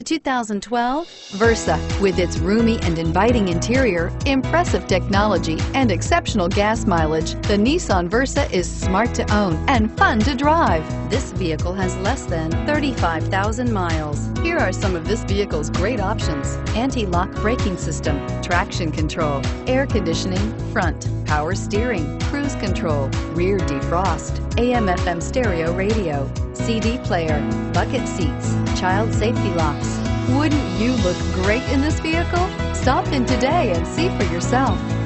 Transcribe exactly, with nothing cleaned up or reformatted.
two thousand twelve Versa. With its roomy and inviting interior, impressive technology, and exceptional gas mileage, the Nissan Versa is smart to own and fun to drive. This vehicle has less than thirty-five thousand miles. Here are some of this vehicle's great options: anti-lock braking system, traction control, air conditioning, front, power steering, cruise control, rear defrost, A M F M stereo radio, C D player, bucket seats, child safety locks. Wouldn't you look great in this vehicle? Stop in today and see for yourself.